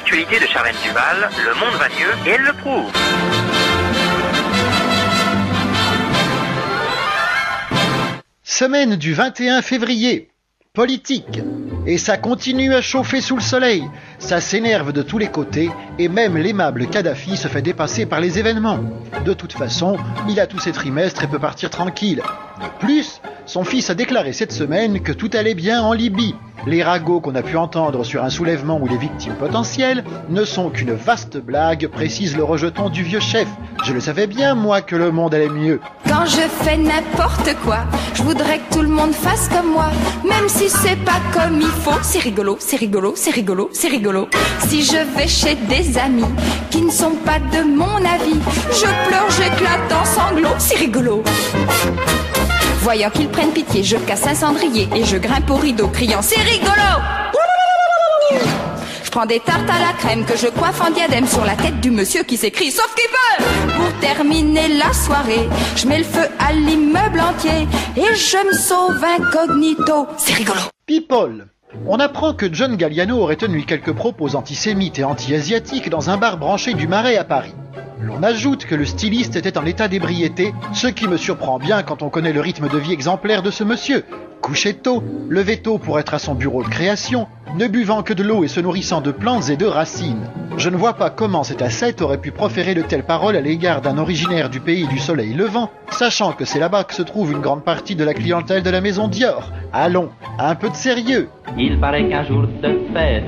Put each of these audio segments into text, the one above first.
l'actualité de Charlène Duval, le monde va mieux et elle le prouve. Semaine du 21 février. Politique. Et ça continue à chauffer sous le soleil. Ça s'énerve de tous les côtés et même l'aimable Kadhafi se fait dépasser par les événements. De toute façon, il a tous ses trimestres et peut partir tranquille. De plus, son fils a déclaré cette semaine que tout allait bien en Libye. Les ragots qu'on a pu entendre sur un soulèvement ou les victimes potentielles ne sont qu'une vaste blague, précise le rejeton du vieux chef. Je le savais bien, moi, que le monde allait mieux. Quand je fais n'importe quoi, je voudrais que tout le monde fasse comme moi, même si c'est pas comme il faut. C'est rigolo, c'est rigolo, c'est rigolo, c'est rigolo. Si je vais chez des amis qui ne sont pas de mon avis, je pleure, j'éclate en sanglots, c'est rigolo. Voyant qu'ils prennent pitié, je casse un cendrier et je grimpe au rideau criant c'est rigolo. Je prends des tartes à la crème que je coiffe en diadème sur la tête du monsieur qui s'écrie sauf qu'il peut. Pour terminer la soirée, je mets le feu à l'immeuble entier et je me sauve incognito. C'est rigolo. People. On apprend que John Galliano aurait tenu quelques propos antisémites et anti-asiatiques dans un bar branché du Marais à Paris. L'on ajoute que le styliste était en état d'ébriété, ce qui me surprend bien quand on connaît le rythme de vie exemplaire de ce monsieur. Couché tôt, levé tôt pour être à son bureau de création, ne buvant que de l'eau et se nourrissant de plantes et de racines. Je ne vois pas comment cet ascète aurait pu proférer de telles paroles à l'égard d'un originaire du pays du soleil levant, sachant que c'est là-bas que se trouve une grande partie de la clientèle de la maison Dior. Allons, un peu de sérieux. Il paraît qu'un jour de fête,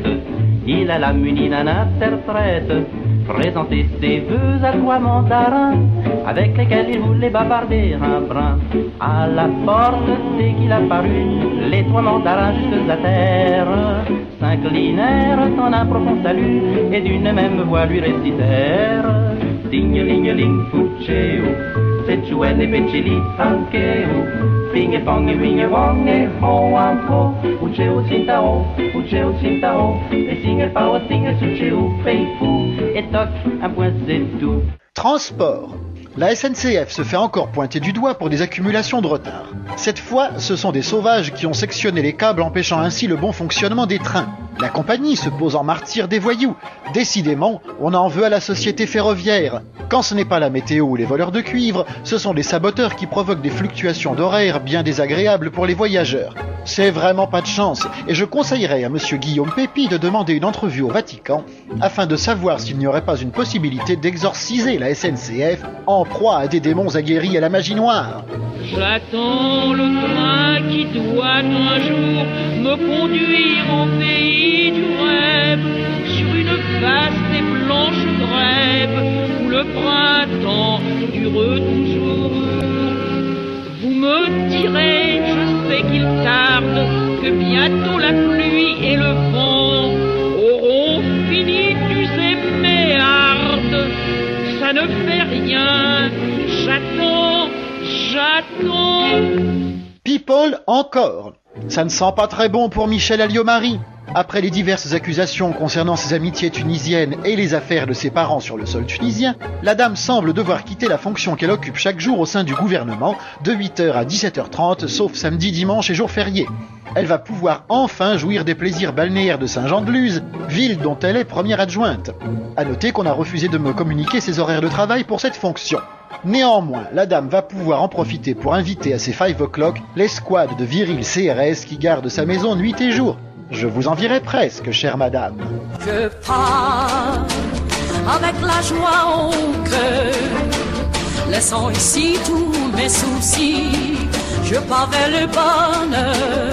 il alla muni d'un interprète, présenter ses vœux à trois mandarins, avec lesquels il voulait bavarder un brin. À la porte, dès qu'il apparut, les trois mandarins jusque à terre s'inclinèrent en un profond salut, et d'une même voix lui récitèrent Ding-a-ling-a-ling, fuceo, Sechuel et Pecili, Ankeo, Finge Fonge, Winge Wonge, Ho Ampo, Ucheo Tsintao, Ucheo Tsintao, et Singe Pao, Singe Sucheo, Feifu, et toc, un point c'est tout. Transport. La SNCF se fait encore pointer du doigt pour des accumulations de retard. Cette fois, ce sont des sauvages qui ont sectionné les câbles empêchant ainsi le bon fonctionnement des trains. La compagnie se pose en martyr des voyous. Décidément, on en veut à la société ferroviaire. Quand ce n'est pas la météo ou les voleurs de cuivre, ce sont des saboteurs qui provoquent des fluctuations d'horaires bien désagréables pour les voyageurs. C'est vraiment pas de chance, et je conseillerais à monsieur Guillaume Pépi de demander une entrevue au Vatican afin de savoir s'il n'y aurait pas une possibilité d'exorciser la SNCF en proie à des démons aguerris à la magie noire. J'attends le train qui doit un jour me conduire au pays du rêve, sur une vaste et blanche grève où le printemps dure toujours. Vous me direz, je sais qu'il tarde, que bientôt la pluie et le vent auront fini d'user mes hardes. Ça ne fait rien, j'attends. People encore. Ça ne sent pas très bon pour Michel Alliot-Marie. Après les diverses accusations concernant ses amitiés tunisiennes et les affaires de ses parents sur le sol tunisien, la dame semble devoir quitter la fonction qu'elle occupe chaque jour au sein du gouvernement, de 8h à 17h30, sauf samedi, dimanche et jours fériés. Elle va pouvoir enfin jouir des plaisirs balnéaires de Saint-Jean-de-Luz, ville dont elle est première adjointe. À noter qu'on a refusé de me communiquer ses horaires de travail pour cette fonction. Néanmoins, la dame va pouvoir en profiter pour inviter à ses 5 o'clock l'escouade de virils CRS qui gardent sa maison nuit et jour. Je vous envierai presque, chère madame. Je pars avec la joie au cœur, laissant ici tous mes soucis. Je pars vers le bonheur.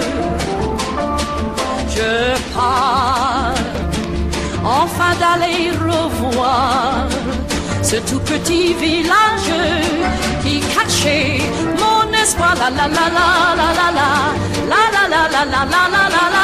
Je pars enfin d'aller revoir ce tout petit village qui cachait mon espoir. La la la la la la la la la la la la la la la.